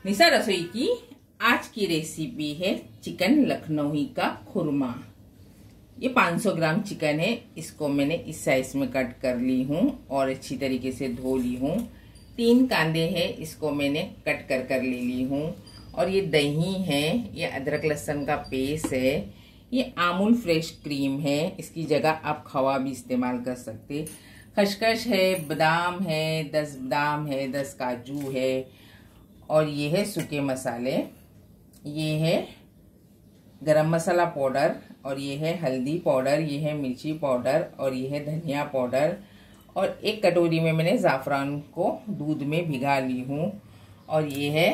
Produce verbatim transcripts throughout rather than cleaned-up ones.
निशा रसोई की आज की रेसिपी है चिकन लखनवी का खुरमा। ये पाँच सौ ग्राम चिकन है। इसको मैंने इस साइज में कट कर ली हूँ और अच्छी तरीके से धो ली हूँ। तीन कांदे हैं, इसको मैंने कट कर कर ले ली हूँ। और ये दही है, ये अदरक लहसुन का पेस्ट है, ये अमूल फ्रेश क्रीम है। इसकी जगह आप खवा भी इस्तेमाल कर सकते। खसखस है, बादाम है, दस बादाम है, दस काजू है। और ये है सूखे मसाले, ये है गरम मसाला पाउडर, और ये है हल्दी पाउडर, ये है मिर्ची पाउडर, और ये है धनिया पाउडर। और एक कटोरी में मैंने ज़ाफ़रान को दूध में भिगा ली हूँ। और ये है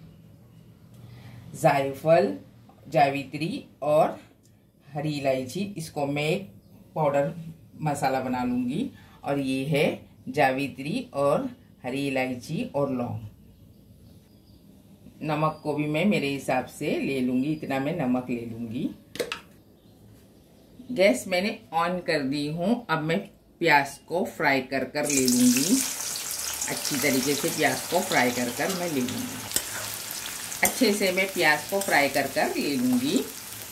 जायफल, जावित्री और हरी इलायची। इसको मैं एक पाउडर मसाला बना लूँगी। और ये है जावित्री और हरी इलायची और लौंग। नमक को भी मैं मेरे हिसाब से ले लूँगी, इतना मैं नमक ले लूँगी। गैस मैंने ऑन कर दी हूँ। अब मैं प्याज को फ्राई कर कर ले लूँगी। अच्छी तरीके से प्याज को फ्राई कर कर मैं ले लूँगी। अच्छे से मैं प्याज को फ्राई कर कर ले लूँगी।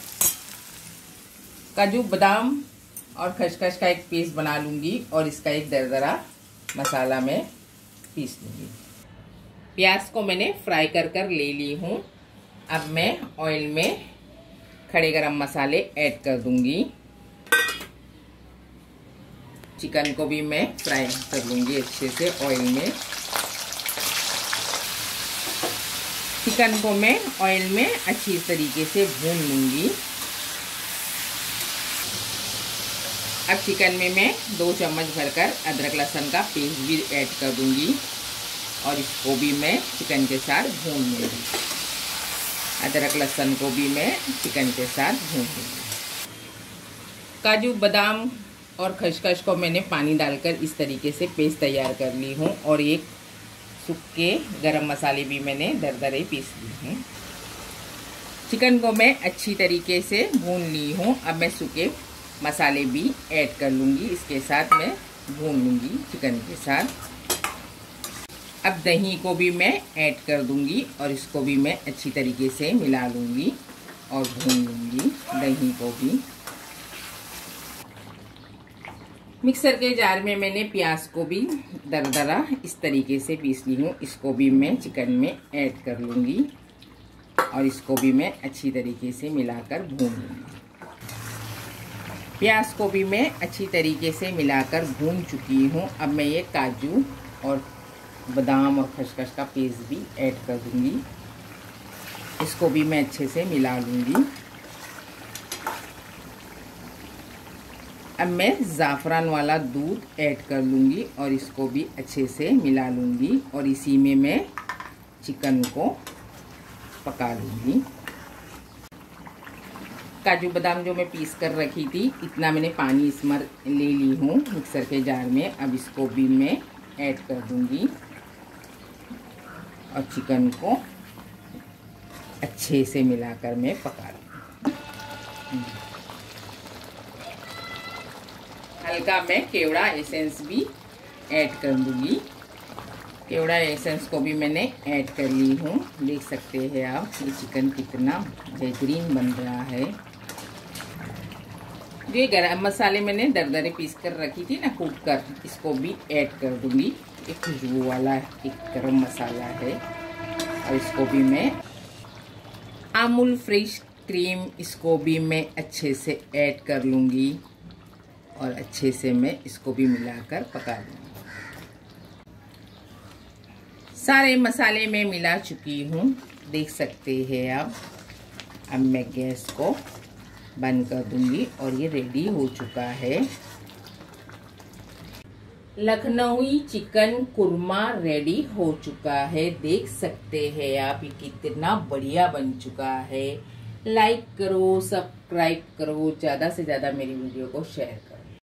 काजू बादाम और खसखस का एक पेस्ट बना लूँगी और इसका एक दरदरा मसाला मैं पीस लूँगी। प्याज को मैंने फ्राई कर कर ले ली हूँ। अब मैं ऑयल में खड़े गरम मसाले ऐड कर दूंगी। चिकन को भी मैं फ्राई कर लूँगी अच्छे से ऑयल में। चिकन को मैं ऑयल में अच्छी तरीके से भून लूँगी। अब चिकन में मैं दो चम्मच भरकर अदरक लहसुन का पेस्ट भी ऐड कर दूंगी और इसको भी मैं चिकन के साथ भून लूँगी। अदरक लहसुन को भी मैं चिकन के साथ भून लूँगी। काजू बादाम और खसखस को मैंने पानी डालकर इस तरीके से पेस्ट तैयार कर ली हूँ। और एक सूखे गरम मसाले भी मैंने दरदरे पीस ली हूँ। चिकन को मैं अच्छी तरीके से भून ली हूँ। अब मैं सूखे मसाले भी ऐड कर लूँगी, इसके साथ मैं भून लूँगी चिकन के साथ। अब दही को भी मैं ऐड कर दूंगी और इसको भी मैं अच्छी तरीके से मिला लूँगी और भून लूँगी दही को भी। मिक्सर के जार में मैंने प्याज को भी दरदरा इस तरीके से पीस ली हूँ। इसको भी मैं चिकन में ऐड कर लूँगी और इसको भी मैं अच्छी तरीके से मिलाकर भून लूँगी। प्याज को भी मैं अच्छी तरीके से मिलाकर भून चुकी हूँ। अब मैं ये काजू और बादाम और खसखस का पेस्ट भी ऐड कर दूंगी। इसको भी मैं अच्छे से मिला लूँगी। अब मैं ज़ाफ़रान वाला दूध ऐड कर लूँगी और इसको भी अच्छे से मिला लूँगी और इसी में मैं चिकन को पका लूँगी। काजू बादाम जो मैं पीस कर रखी थी, इतना मैंने पानी इसमें ले ली हूँ मिक्सर के जार में। अब इसको भी मैं ऐड कर दूँगी और चिकन को अच्छे से मिलाकर मैं पका लूँगी। हल्का मैं केवड़ा एसेंस भी ऐड कर दूँगी। केवड़ा एसेंस को भी मैंने ऐड कर ली हूँ। देख सकते हैं आप ये चिकन कितना बेहतरीन बन रहा है। जो ये गरम मसाले मैंने दरदरे पीस कर रखी थी ना कूट कर, इसको भी ऐड कर दूँगी। एक खुशबू वाला एक गरम मसाला है और इसको भी मैं अमूल फ्रेश क्रीम, इसको भी मैं अच्छे से ऐड कर लूँगी और अच्छे से मैं इसको भी मिलाकर पका लूँगी। सारे मसाले मैं मिला चुकी हूँ, देख सकते हैं आप। अब मैं गैस को बंद कर दूँगी और ये रेडी हो चुका है। लखनवी चिकन कुरमा रेडी हो चुका है। देख सकते हैं आप ये कितना बढ़िया बन चुका है। लाइक करो, सब्सक्राइब करो, ज़्यादा से ज़्यादा मेरी वीडियो को शेयर करो।